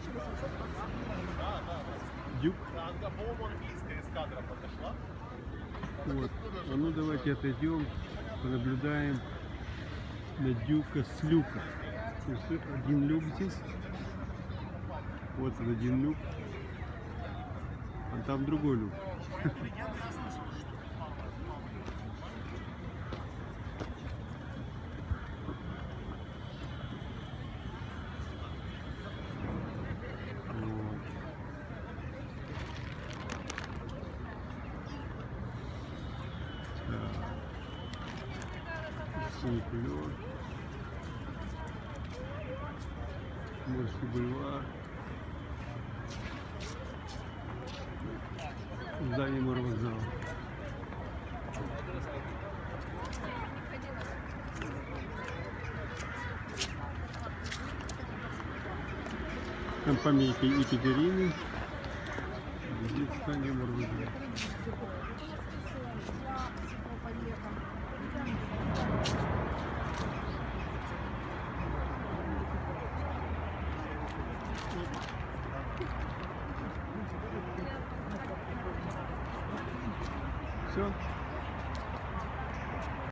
Дюк. Вот. А ну давайте отойдем, понаблюдаем на дюка с люка. То есть один люк здесь. Вот он один люк. А там другой люк. Фуникулер, Морский бульвар, здание морвокзала. Там памятник Екатерины, здесь здание морвокзала. Все.